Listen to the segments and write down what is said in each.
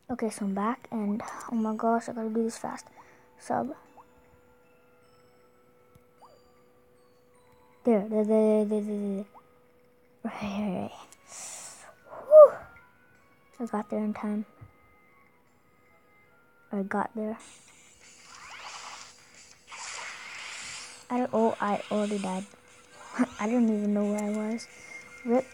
Okay, so I'm back, and oh my gosh, I gotta do this fast. Sub. There. Right. Whew. I got there in time. I got there. I already died. I don't even know where I was. Rip.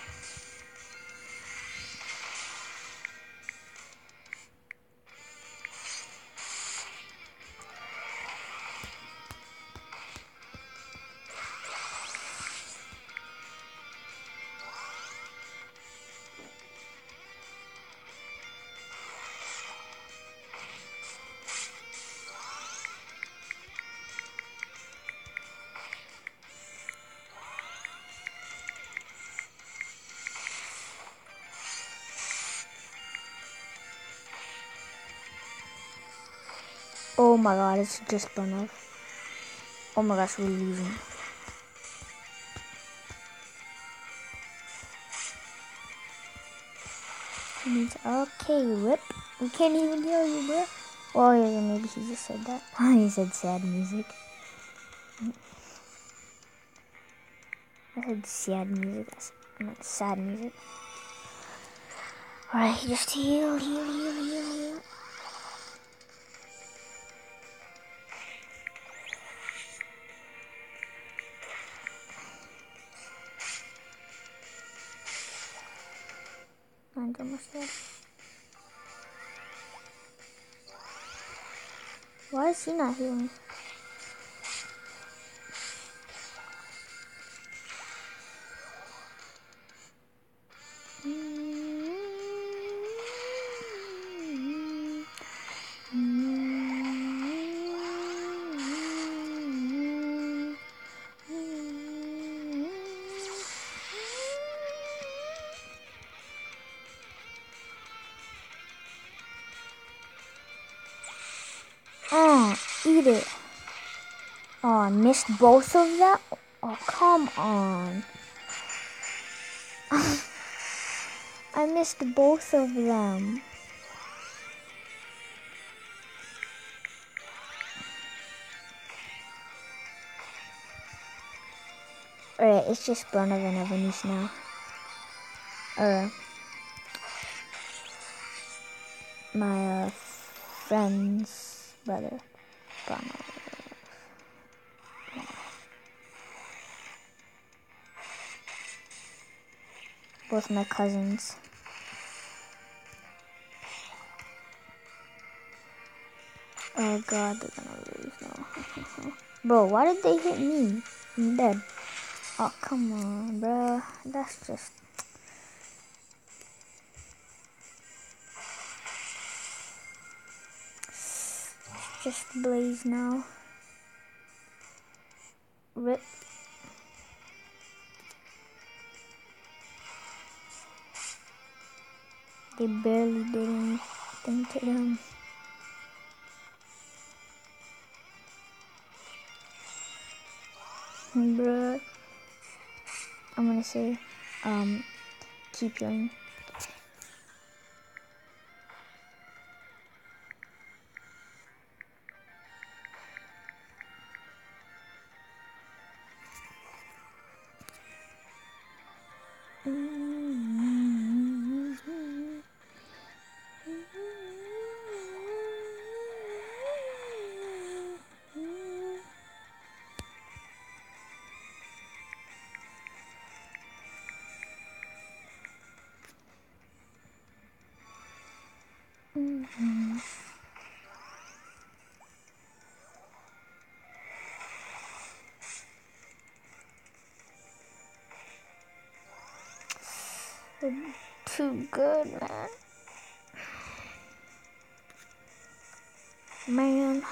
Oh my god, it's just burned off. Oh my gosh, we're losing. Okay, Rip. We can't even hear you, bro. Oh yeah, maybe he just said that. He said sad music. I said sad music. I meant sad music. Alright, just heal. Mine's almost dead. Why is he not healing? Eat it. Oh, I missed both of them? Oh, come on. I missed both of them. Alright, it's just Burner and Evanis now. My friend's brother. Burner. Both my cousins. Oh god, they're gonna lose now. Bro, why did they hit me? I'm dead. Oh, come on, bro. That's just Blaze now. Rip. They barely did anything to them. Bruh. I'm gonna say, keep healing. They're too good, man. Man.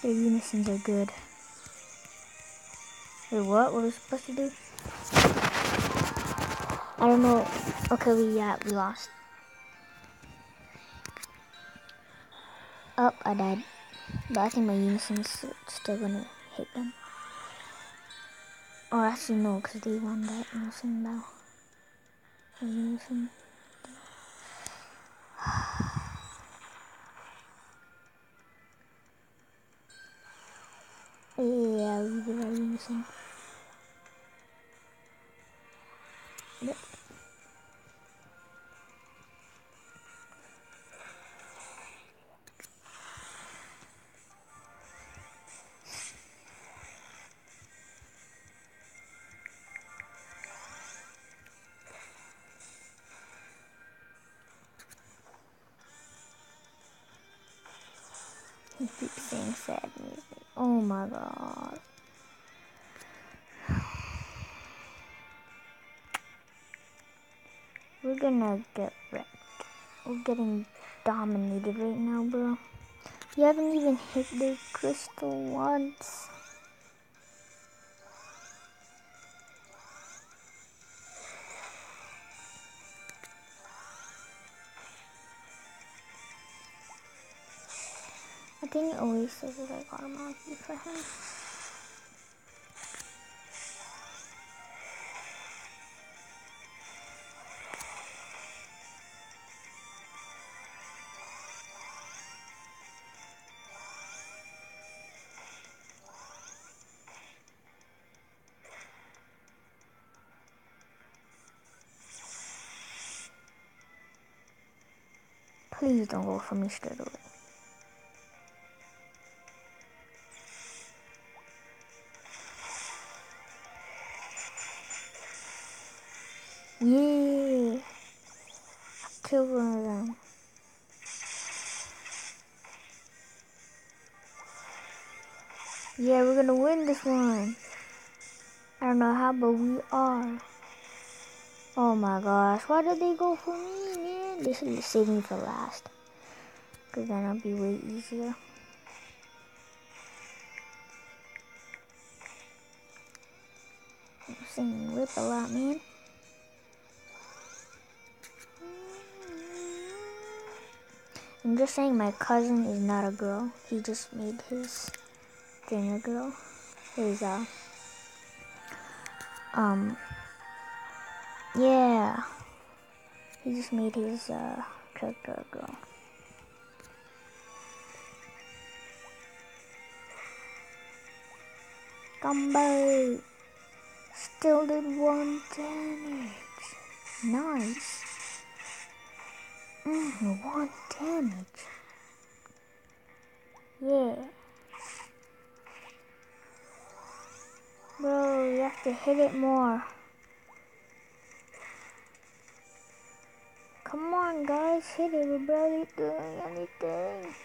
Your unisons are good. Wait, what? What are we supposed to do? I don't know. Okay, we lost. Oh, I died. But I think my unison's still gonna hit them. Or actually no, because they won that unison battle. Unison. Yeah, we did our unison. Yep. He keeps saying sad music. Oh my god. We're gonna get wrecked. We're getting dominated right now, bro. You haven't even hit the crystal once. I think it always says it like automatically for him. Please don't go for me straight away. Yeah. I killed one of them. Yeah, we're gonna win this one. I don't know how, but we are. Oh my gosh, why did they go for me, man? They should have saved me for last. Because then it'll be way easier. I'm saying whip a lot, man. I'm just saying my cousin is not a girl. He just made his thing a girl. His, yeah. He just made his, character a girl. Combo! Still did 1 damage. Nice. 1 damage. Yeah. Bro, you have to hit it more. Come on, guys, hit it. We're barely doing anything.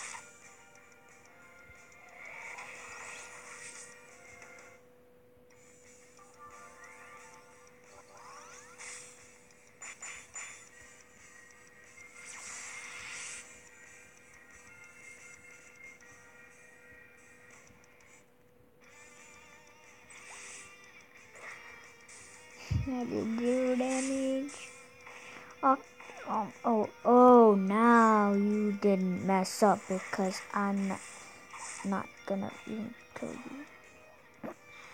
I did 0 damage. Oh, now you didn't mess up because I'm not gonna even kill you.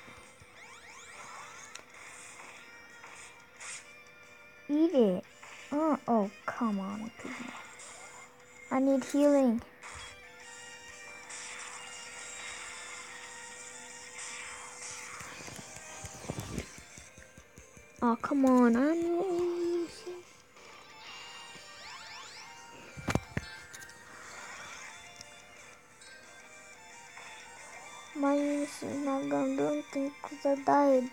Eat it. Oh, come on, people. I need healing. Oh, come on. My use is not gonna do anything because I died.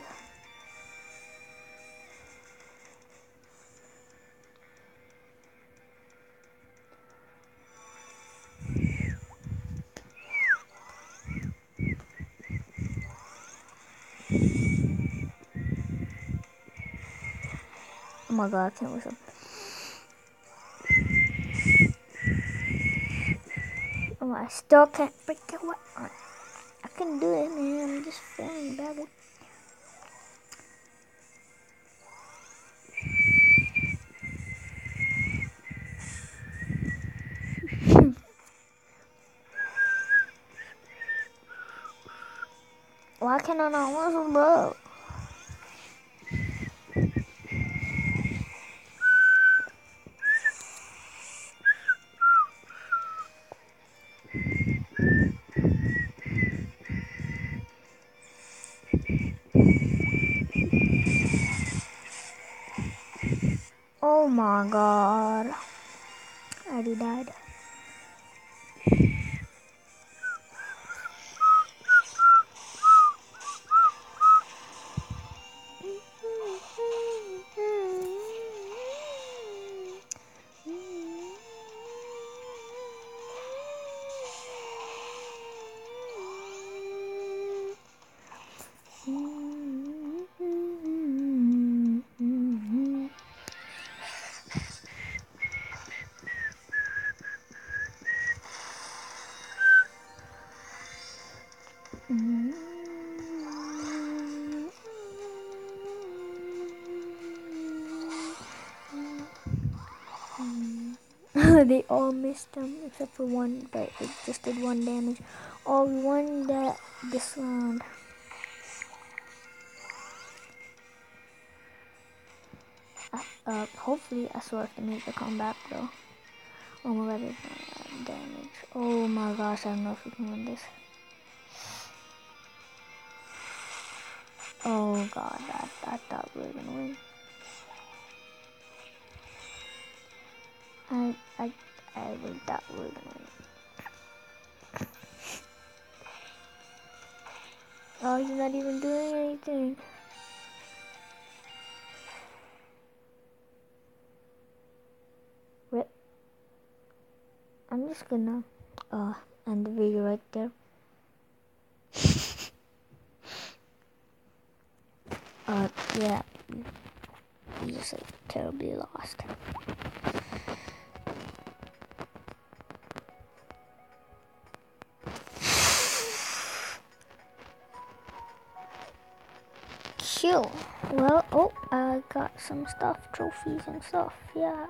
Oh my god, I can't whistle. Oh, I still can't break it. What? I can do it, man. I'm just failing badly. Why can I not whistle, bro? Oh my god. I already died. They all missed them except for one, but it just did 1 damage. Oh, we won that this round. Hopefully I still have to make the comeback though. Oh my god, it's damage. Oh my gosh, I don't know if we can win this. Oh god, I thought we were gonna win. I really thought we were gonna win. Oh, he's not even doing anything. Rip. I'm just gonna end the video right there. Yeah, we just like terribly lost. Chill. Well, oh, I got some stuff, trophies and stuff. Yeah.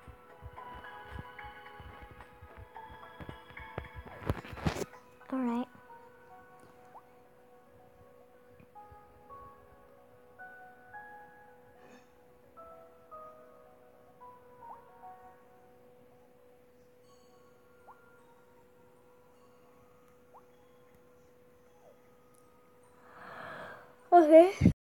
All right.